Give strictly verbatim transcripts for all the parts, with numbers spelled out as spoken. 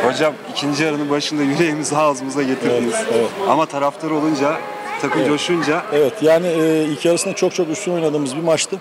Hocam ikinci yarının başında yüreğimizi ağzımıza getirdiniz. Evet, evet. Ama taraftar olunca, takım Evet. coşunca... Evet, yani e, ilk yarısında çok çok üstün oynadığımız bir maçtı.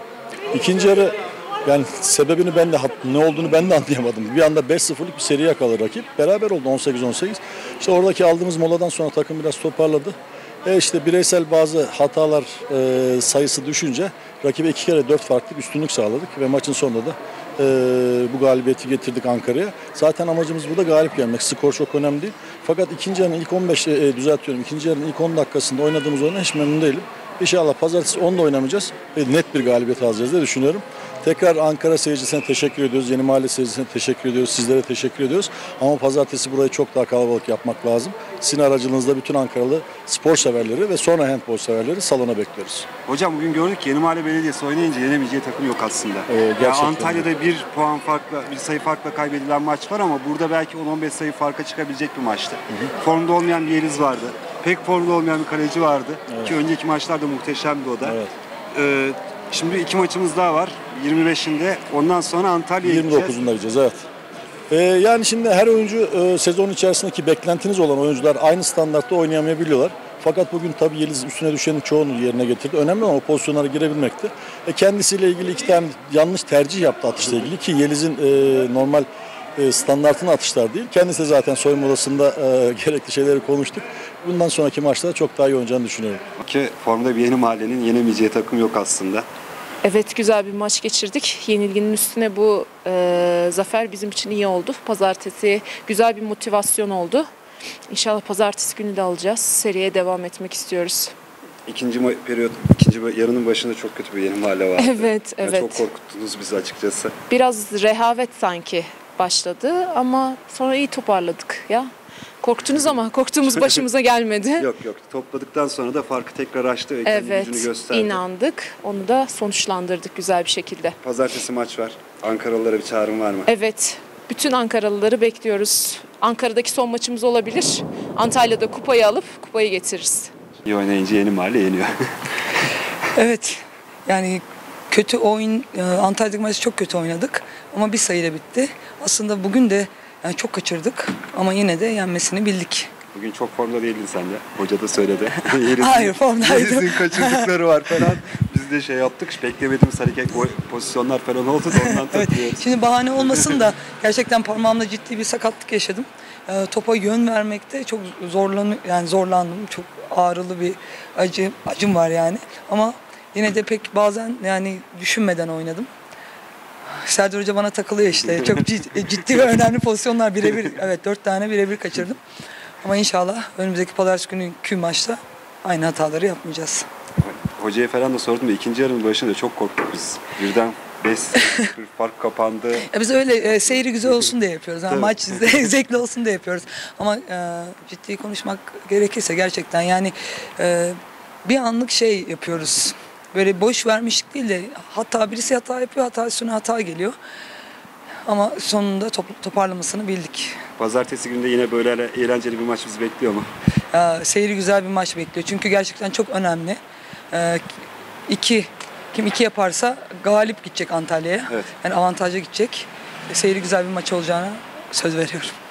İkinci yarı, yani sebebini ben de, ne olduğunu ben de anlayamadım. Bir anda beş sıfırlık bir seri yakaladı rakip. Beraber oldu on sekiz on sekiz. İşte oradaki aldığımız moladan sonra takım biraz toparladı. E işte bireysel bazı hatalar e, sayısı düşünce rakibe iki kere dört farklı üstünlük sağladık. Ve maçın sonunda da e, bu galibiyeti getirdik Ankara'ya. Zaten amacımız burada galip gelmek. Skor çok önemli değil. Fakat ikinci yarının ilk on beş, e, düzeltiyorum. İkinci yarının ilk on dakikasında oynadığımız oyuna hiç memnun değilim. İnşallah pazartesi onda oynamayacağız ve net bir galibiyet alacağız diye düşünüyorum. Tekrar Ankara seyircisine teşekkür ediyoruz. Yeni Mahalle seyircisine teşekkür ediyoruz. Sizlere teşekkür ediyoruz. Ama pazartesi burayı çok daha kalabalık yapmak lazım. Sizin aracılığınızda bütün Ankaralı spor severleri ve sonra handbol severleri salona bekliyoruz. Hocam bugün gördük ki Yeni Mahalle Belediyesi oynayınca yenemeyeceği takım yok aslında. Ee, yani Antalya'da bir puan farkla, bir sayı farkla kaybedilen maç var ama burada belki on on beş sayı farka çıkabilecek bir maçtı. Hı hı. Formda olmayan bir Yeliz vardı. Pek formda olmayan bir kaleci vardı. Evet. Ki önceki maçlarda muhteşemdi o da. Evet. Ee, şimdi iki maçımız daha var. yirmi beşinde. Ondan sonra Antalya'ya gideceğiz. yirmi dokuzunda gideceğiz, evet. Ee, yani şimdi her oyuncu e, sezon içerisindeki beklentiniz olan oyuncular aynı standartta oynayamayabiliyorlar. Fakat bugün tabii Yeliz üstüne düşenin çoğunu yerine getirdi. Önemli olan o pozisyonlara girebilmekti. E, kendisiyle ilgili iki tane yanlış tercih yaptı atışla ilgili ki Yeliz'in e, normal e, standartını atışlar değil. Kendisi de zaten soyunma odasında e, gerekli şeyleri konuştuk. Bundan sonraki maçlarda çok daha iyi oynayacağını düşünüyorum. Ki formda bir Yeni Mahalle'nin yenemeyeceği takım yok aslında. Evet, güzel bir maç geçirdik. Yenilginin üstüne bu e, zafer bizim için iyi oldu. Pazartesi güzel bir motivasyon oldu. İnşallah pazartesi günü de alacağız. Seriye devam etmek istiyoruz. İkinci periyot, ikinci yarının başında çok kötü bir Yeni Mahalle vardı. Evet, evet. Yani çok korkuttunuz bizi açıkçası. Biraz rehavet sanki başladı ama sonra iyi toparladık ya. Korktunuz ama korktuğumuz başımıza gelmedi. Yok yok, topladıktan sonra da farkı tekrar açtı ve kendi evet, gücünü gösterdi. Evet, inandık. Onu da sonuçlandırdık güzel bir şekilde. Pazartesi maç var. Ankaralılara bir çağrım var mı? Evet, bütün Ankaralıları bekliyoruz. Ankara'daki son maçımız olabilir. Antalya'da kupayı alıp kupayı getiririz. İyi oynayınca Yeni Mahalle yeniyor. Evet, yani kötü oyun, Antalya'daki maçı çok kötü oynadık ama bir sayıyla bitti. Aslında bugün de yani çok kaçırdık ama yine de yenmesini bildik. Bugün çok formda değildin sen de. Hoca da söyledi. Hayır, formdaydım. Yeliz'in kaçırdıkları var falan. Biz de şey yaptık. Beklemediğimiz hareket pozisyonlar falan oldu da ondan evet, takıyoruz. şimdi bahane olmasın da gerçekten parmağımda ciddi bir sakatlık yaşadım. E, topa yön vermekte çok zorlan yani zorlandım. Çok ağrılı bir acı acım var yani. Ama yine de pek bazen yani düşünmeden oynadım. Serdar Hoca bana takılıyor işte. Çok ciddi, ciddi ve önemli pozisyonlar birebir. Evet, dört tane birebir kaçırdım. Ama inşallah önümüzdeki pazartesi gününkü maçta aynı hataları yapmayacağız. Hocaya falan da sordum da ikinci yarının başında çok korktuk biz. Birden beş sıfır fark kapandı. Ya biz öyle e, seyri güzel olsun diye yapıyoruz. Yani maç zevkli olsun diye yapıyoruz. Ama e, ciddi konuşmak gerekirse gerçekten yani e, bir anlık şey yapıyoruz. Böyle boş vermişlik değil de hata birisi hata yapıyor, hata üstüne hata geliyor. Ama sonunda top, toparlamasını bildik. Pazartesi günde yine böyle eğlenceli bir maç bizi bekliyor mu? Ee, seyri güzel bir maç bekliyor. Çünkü gerçekten çok önemli. Ee, iki, kim iki yaparsa galip gidecek Antalya'ya. Evet. Yani avantajlı gidecek. Seyri güzel bir maç olacağına söz veriyorum.